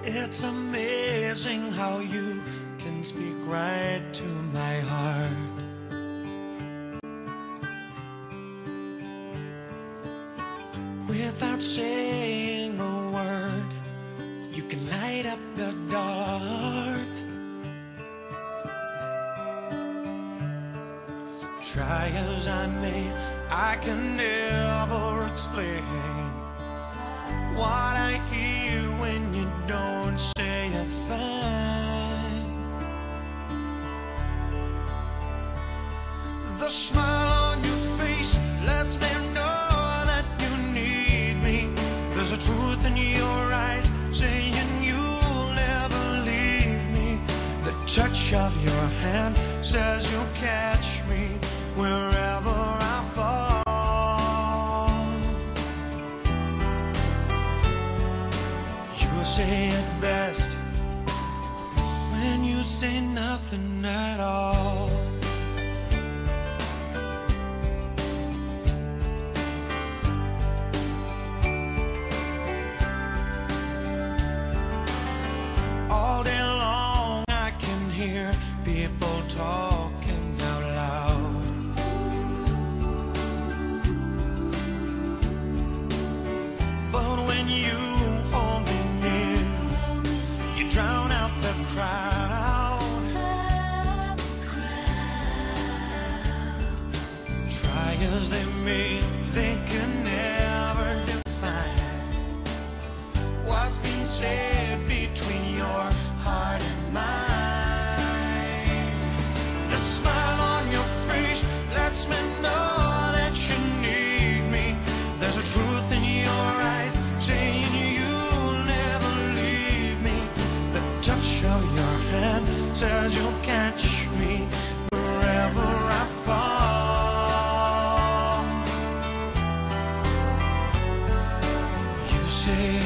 It's amazing how you can speak right to my heart. Without saying a word, you can light up the dark. Try as I may, I can never explain what I hear when you don't say a thing. The smile on your face lets me know that you need me. There's a truth in your eyes saying you'll never leave me. The touch of your hand says you'll catch me wherever I fall. You say it best when you say nothing at all. All day long I can hear people talking out loud. But when you hold me near, you drown out the crowd. Try as they may, they can never define what's being said between your heart and mine. The smile on your face lets me know that you need me. There's a truth in your eyes saying you'll never leave me. The touch of your hand says you'll catch me wherever I fall. You say